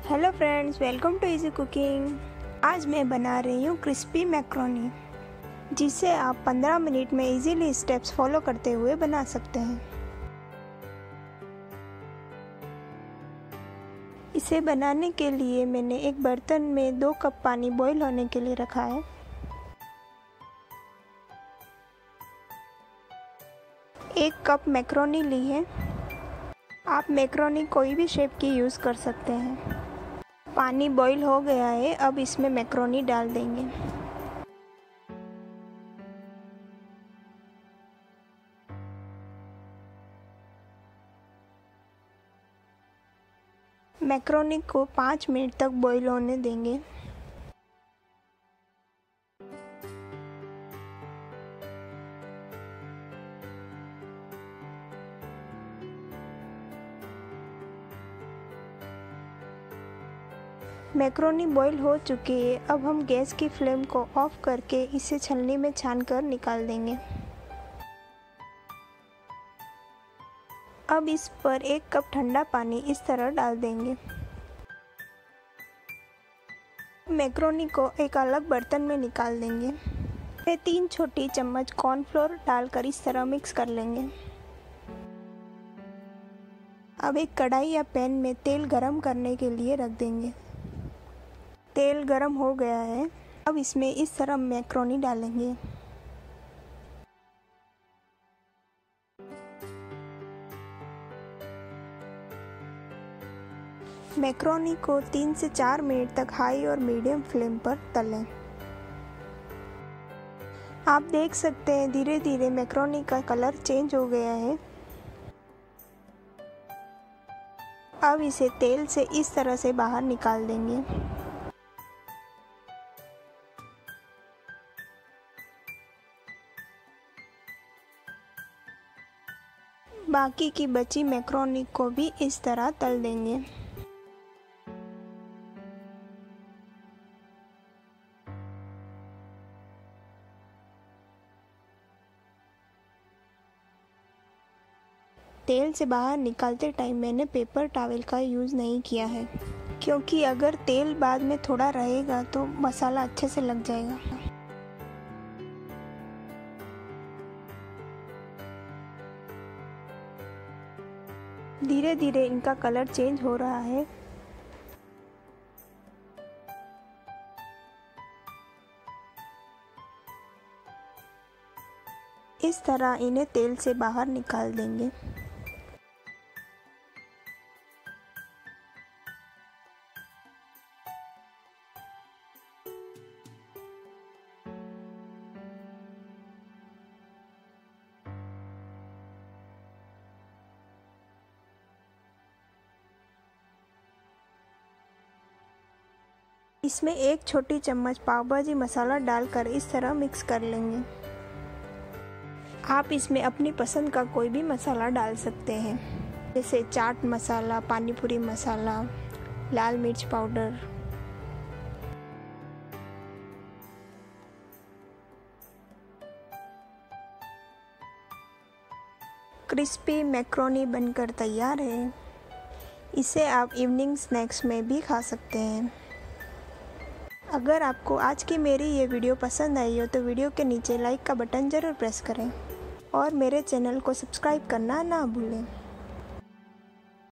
Hello friends, welcome to easy cooking. आज मैं बना रही हूँ क्रिस्पी मैक्रोनी, जिसे आप 15 मिनट में इजीली स्टेप्स फॉलो करते हुए बना सकते हैं। इसे बनाने के लिए मैंने एक बर्तन में 2 कप पानी बॉईल होने के लिए रखा है। एक कप मैक्रोनी ली है। आप मैक्रोनी कोई भी शेप की यूज़ कर सकते हैं। पानी बॉईल हो गया है, अब इसमें मैक्रोनी डाल देंगे। मैक्रोनी को 5 मिनट तक बॉईल होने देंगे। मैक्रोनी बॉईल हो चुकी है। अब हम गैस की फ्लेम को ऑफ करके इसे छलनी में छानकर निकाल देंगे। अब इस पर 1 कप ठंडा पानी इस तरह डाल देंगे। मैक्रोनी को एक अलग बर्तन में निकाल देंगे। फिर 3 छोटी चम्मच कॉर्नफ्लोर डालकर इस तरह मिक्स कर लेंगे। अब एक कढ़ाई या पैन में तेल गरम करने के लिए रख देंगे। तेल गरम हो गया है। अब इसमें इस तरह मैक्रोनी डालेंगे। मैक्रोनी को 3 से 4 मिनट तक हाई और मीडियम फ्लेम पर तलें। आप देख सकते हैं धीरे धीरे मैक्रोनी का कलर चेंज हो गया है। अब इसे तेल से इस तरह से बाहर निकाल देंगे। बाकी की बची मैक्रोनी को भी इस तरह तल देंगे। तेल से बाहर निकालते टाइम मैंने पेपर टॉवल का यूज़ नहीं किया है, क्योंकि अगर तेल बाद में थोड़ा रहेगा तो मसाला अच्छे से लग जाएगा। धीरे धीरे इनका कलर चेंज हो रहा है। इस तरह इन्हें तेल से बाहर निकाल देंगे। इसमें 1 छोटी चम्मच पाव भाजी मसाला डालकर इस तरह मिक्स कर लेंगे। आप इसमें अपनी पसंद का कोई भी मसाला डाल सकते हैं, जैसे चाट मसाला, पानीपुरी मसाला, लाल मिर्च पाउडर। क्रिस्पी मैक्रोनी बनकर तैयार है। इसे आप इवनिंग स्नैक्स में भी खा सकते हैं। अगर आपको आज की मेरी ये वीडियो पसंद आई हो तो वीडियो के नीचे लाइक का बटन ज़रूर प्रेस करें और मेरे चैनल को सब्सक्राइब करना ना भूलें।